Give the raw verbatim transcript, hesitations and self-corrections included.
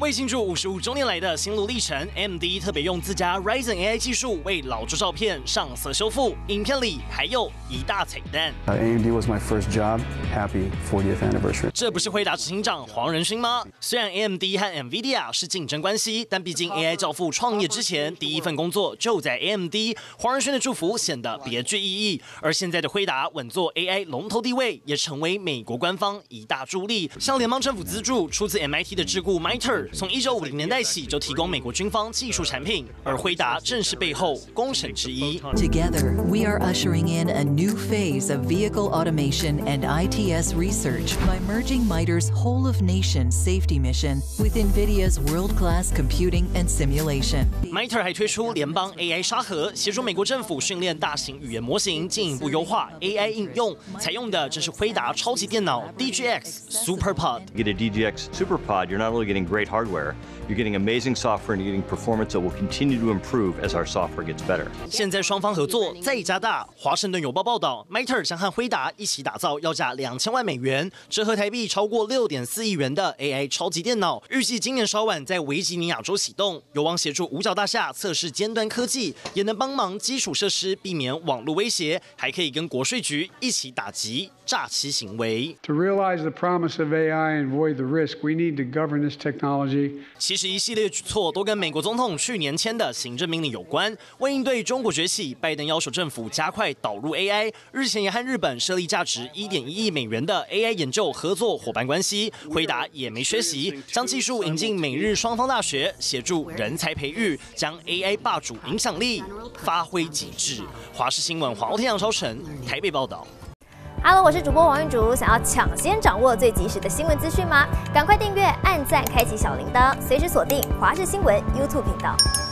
为庆祝五十五周年来的心路历程 ，A M D 特别用自家 Ryzen A I 技术为老旧照片上色修复。影片里还有一大彩蛋。 Uh, A M D was my first job. Happy fortieth anniversary. 这不是辉达执行长黄仁勋吗？虽然 A M D 和 NVIDIA 是竞争关系，但毕竟 A I 教父创业之前第一份工作就在 A M D， 黄仁勋的祝福显得别具意义。而现在的辉达稳坐 A I 龙头地位，也成为美国官方一大助力。向联邦政府资助，出自 M I T 的智库 MITRE， 从一九五零年代起就提供美国军方技术产品，而辉达正是背后功臣之一。 Together, we are ushering in a new phase of vehicle automation and I T S research by merging MITRE's whole of nation safety mission with NVIDIA's world-class computing and simulation. MITRE 还推出联邦 A I 沙盒，协助美国政府训练大型语言模型，进一步优化 A I 应用。采用的正是辉达超级电脑 D G X SuperPod。 You get a D G X SuperPod, you're not only getting great hardware, you're getting amazing software and you're getting performance that will continue to improve as our software gets better. 现在双方合作再加大。华盛顿邮报报道 ，MITRE 将和辉达一起打造要价两千万美元，折合台币超过六点四亿元的 A I 超级电脑，预计今年稍晚在维吉尼亚州启动，有望协助五角大厦测试尖端科技，也能帮忙基础设施避免网络威胁，还可以跟国税局一起打击诈欺行为。 To realize the promise of A I and avoid the risk, we need to govern this technology. 其实一系列举措都跟美国总统去年签的行政命令有关。为应对中国崛起，拜登要求政府加快导入 A I。日前也和日本设立价值一点一亿美元的 A I 研究合作伙伴关系。辉达也没缺席，将技术引进美日双方大学，协助人才培育，将 A I 霸主影响力发挥极致。华视新闻黄天阳、超成台北报道。 Hello， 我是主播王韵竹。想要抢先掌握最及时的新闻资讯吗？赶快订阅、按赞、开启小铃铛，随时锁定华视新闻 YouTube 频道。